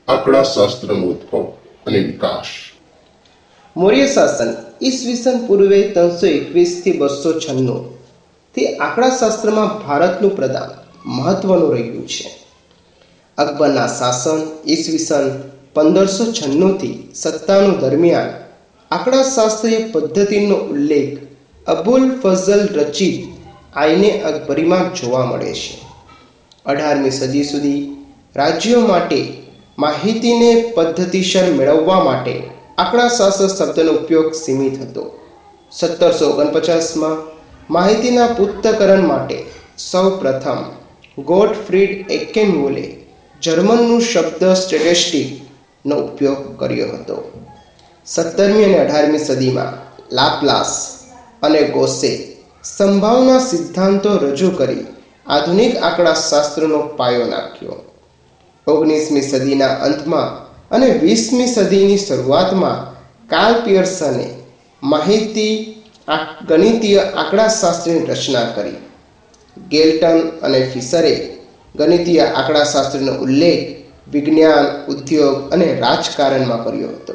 આંકડા શાસ્ત્રનો ઉદ્ભવ અને વિકાસ। મૌર્ય શાસન ઈસવીસન પૂર્વે 321 થી 296 થી આંકડા શાસ્ત્રમાં ભારતનું પ્રદાન મહત્વનું રહ્યું છે। અકબરના શાસન ઈસવીસન 1596 થી 97 દરમિયાન આંકડા શાસ્ત્રીય પદ્ધતિનો ઉલ્લેખ અબુલ ફઝલ રચિત આઈને અકબરીમાં જોવા મળે છે। 18મી સદી સુધી રાજ્યો માટે માહિતીને પદ્ધતિસર મેળવવા માટે આંકડા શાસ્ત્ર શબ્દનો ઉપયોગ સીમિત હતો। 1749માં માહિતીના પૃથ્થકરણ માટે સૌ પ્રથમ ગોટફ્રીડ એકેનવોલે જર્મનનું શબ્દ સ્ટેટિસ્ટિકનો ઉપયોગ કર્યો હતો। 17મી અને 18મી સદીમાં લાપ્લાસ અને ગોસે સંભાવના સિદ્ધાંતો રજૂ કરી આધુનિક આંકડા શાસ્ત્રનો પાયો નાખ્યો। 19મી સદીના અંતમાં અને 20મી સદીની શરૂઆતમાં કાર્લ પિયર્સને માહિતી ગણિતીય આંકડાશાસ્ત્રની રચના કરી। ગેલ્ટન અને ફિશરે ગણિતીય આંકડાશાસ્ત્રનો ઉલ્લેખ વિજ્ઞાન, ઉદ્યોગ અને રાજકારણમાં કર્યો હતો।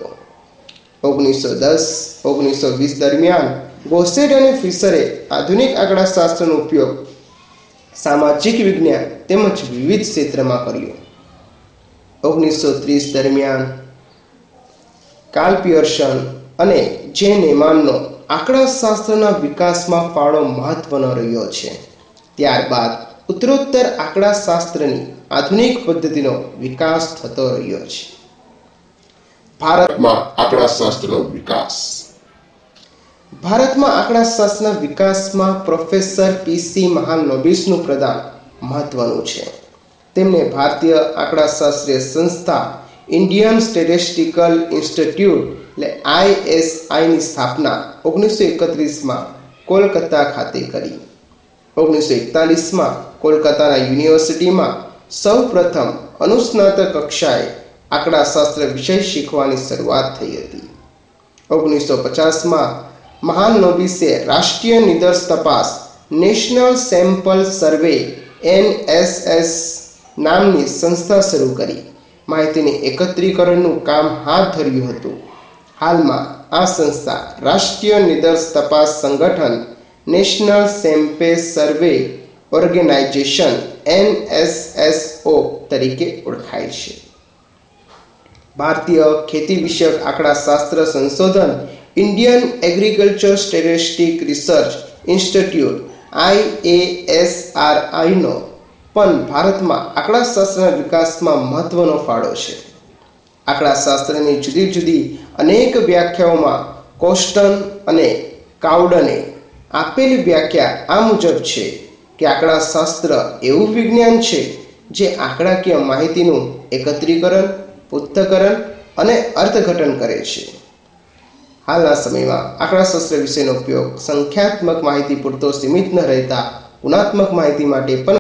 1910-1920 દરમિયાન ગોસેટ અને ફિશરે આધુનિક આંકડાશાસ્ત્રનો ઉપયોગ સામાજિક વિજ્ઞાન તેમજ વિવિધ ક્ષેત્રમાં કર્યો। 1930 દરમિયાન કાર્લ પિયર્સન અને જે નેમાનનો આંકડાશાસ્ત્રના વિકાસમાં ફાળો મહત્વનો રહ્યો છે। ત્યારબાદ ઉત્તરોત્તર આંકડાશાસ્ત્રની આધુનિક પદ્ધતિનો વિકાસ થતો રહ્યો છે। ભારતમાં આંકડાશાસ્ત્રનો વિકાસ। ભારતમાં આંકડાશાસ્ત્રના વિકાસમાં પ્રોફેસર પીસી મહાલનોબિસનું પ્રદાન મહત્વનું છે। તેમણે ભારતીય આંકડાશાસ્ત્રીય સંસ્થા ઇન્ડિયન સ્ટેટિસ્ટિકલ ઇન્સ્ટિટ્યૂટ ISIની સ્થાપના 1931માં કોલકાતા ખાતે કરી। 1941માં કોલકાતાના યુનિવર્સિટીમાં સૌ પ્રથમ અનુસ્નાતક કક્ષાએ આંકડાશાસ્ત્ર વિષય શીખવાની શરૂઆત થઈ હતી। 1950માં મહાલનોબિસે રાષ્ટ્રીય નિદર્શ તપાસ નેશનલ સેમ્પલ સર્વે NSS નામની સંસ્થા શરૂ કરી માહિતીની એકત્રીકરણનું કામ હાથ ધર્યું હતું। હાલમાં આ સંસ્થા રાષ્ટ્રીય નિદર્શ તપાસ સંગઠન national sample survey organisation NSSO તરીકે ઓળખાય છે। ભારતીય ખેતી વિષયક આંકડાશાસ્ત્ર સંશોધન Indian agriculture statistic research institute IASRIનો પણ ભારતમાં આંકડાશાસ્ત્રના વિકાસમાં મહત્વનો ફાળો છે। આંકડાશાસ્ત્રની જુદી જુદી અનેક વ્યાખ્યાઓમાં કોસ્ટન અને કાઉડને આપેલી વ્યાખ્યા આ મુજબ છે કે આંકડાશાસ્ત્ર એવું વિજ્ઞાન છે જે આંકડાકીય માહિતીનું એકત્રીકરણ, પૃથ્થકરણ અને અર્થઘટન કરે છે। હાલના સમયમાં આંકડાશાસ્ત્ર વિષયનો ઉપયોગ સંખ્યાત્મક માહિતી પૂરતો સીમિત ન રહેતા ગુણાત્મક માહિતી માટે પણ